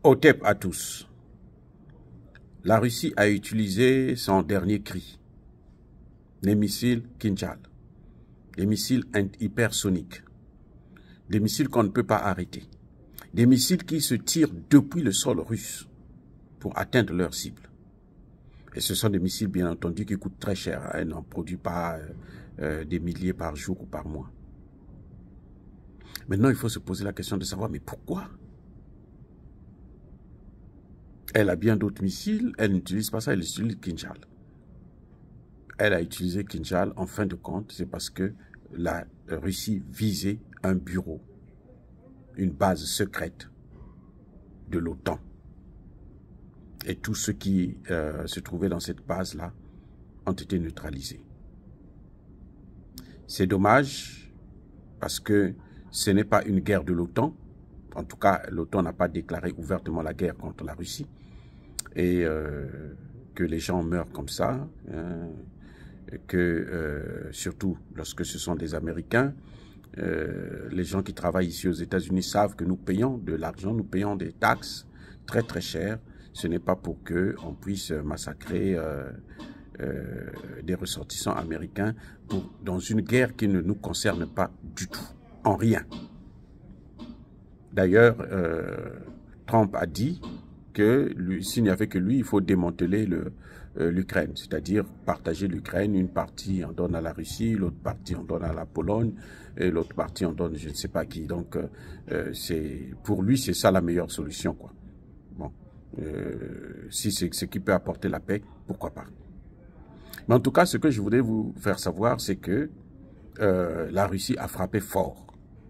Otep à tous. La Russie a utilisé son dernier cri, les missiles Kinjal, des missiles hypersoniques, des missiles qu'on ne peut pas arrêter, des missiles qui se tirent depuis le sol russe pour atteindre leur cible. Et ce sont des missiles, bien entendu, qui coûtent très cher. Elles n'en produisent pas des milliers par jour ou par mois. Maintenant, il faut se poser la question de savoir, mais pourquoi? Elle a bien d'autres missiles, elle n'utilise pas ça, elle utilise Kinjal. Elle a utilisé Kinjal, en fin de compte, c'est parce que la Russie visait un bureau, une base secrète de l'OTAN. Et tous ceux qui se trouvaient dans cette base-là ont été neutralisés. C'est dommage parce que ce n'est pas une guerre de l'OTAN. En tout cas, l'OTAN n'a pas déclaré ouvertement la guerre contre la Russie. Et que les gens meurent comme ça, surtout lorsque ce sont des Américains, les gens qui travaillent ici aux États-Unis savent que nous payons de l'argent, nous payons des taxes très très chères. Ce n'est pas pour qu'on puisse massacrer des ressortissants américains dans une guerre qui ne nous concerne pas du tout, en rien. D'ailleurs, Trump a dit que s'il n'y avait que lui, il faut démanteler l'Ukraine, c'est-à-dire partager l'Ukraine, une partie on donne à la Russie, l'autre partie on donne à la Pologne, et l'autre partie on donne je ne sais pas qui. Donc, pour lui, c'est ça la meilleure solution, quoi. Bon, si c'est ce qui peut apporter la paix, pourquoi pas. Mais en tout cas, ce que je voudrais vous faire savoir, c'est que la Russie a frappé fort.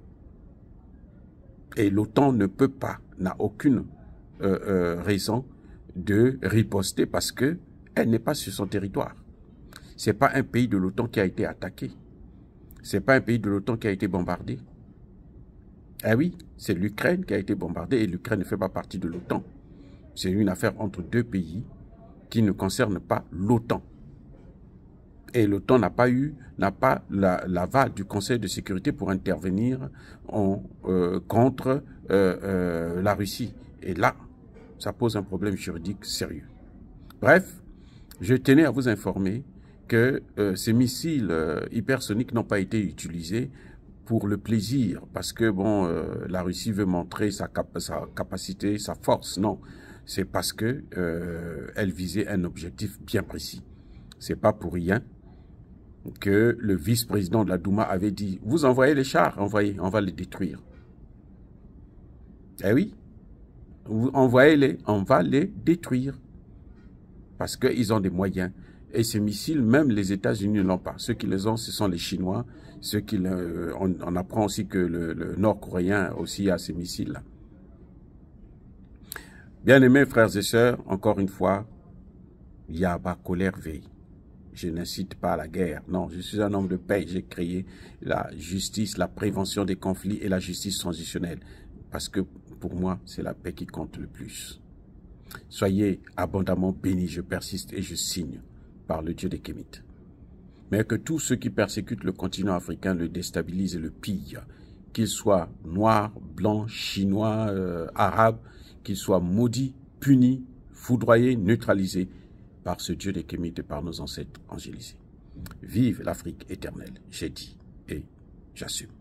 Et l'OTAN ne peut pas, n'a aucune raison de riposter parce que elle n'est pas sur son territoire. C'est pas un pays de l'OTAN qui a été attaqué. C'est pas un pays de l'OTAN qui a été bombardé. Ah oui, c'est l'Ukraine qui a été bombardée et l'Ukraine ne fait pas partie de l'OTAN. C'est une affaire entre deux pays qui ne concerne pas l'OTAN. Et l'OTAN n'a pas l'aval du Conseil de sécurité pour intervenir contre la Russie. Et là, ça pose un problème juridique sérieux. Bref, je tenais à vous informer que ces missiles hypersoniques n'ont pas été utilisés pour le plaisir, parce que bon, la Russie veut montrer sa capacité, sa force. Non, c'est parce que elle visait un objectif bien précis. C'est pas pour rien que le vice-président de la Douma avait dit « Vous envoyez les chars, envoyez, on va les détruire. » Eh oui, vous envoyez-les, on va les détruire. Parce qu'ils ont des moyens. Et ces missiles, même les États-Unis ne l'ont pas. Ceux qui les ont, ce sont les Chinois. On apprend aussi que le Nord-Coréen aussi a ces missiles-là. Bien-aimés frères et sœurs, encore une fois, Yaba colère veille. Je n'incite pas à la guerre. Non, je suis un homme de paix. J'ai créé la justice, la prévention des conflits et la justice transitionnelle. Parce que pour moi, c'est la paix qui compte le plus. Soyez abondamment bénis, je persiste et je signe par le Dieu des Kémites. Mais que tous ceux qui persécutent le continent africain le déstabilisent et le pillent, qu'ils soient noirs, blancs, chinois, arabes, qu'ils soient maudits, punis, foudroyés, neutralisés par ce Dieu des Kémites et par nos ancêtres angélisés. Vive l'Afrique éternelle, j'ai dit et j'assume.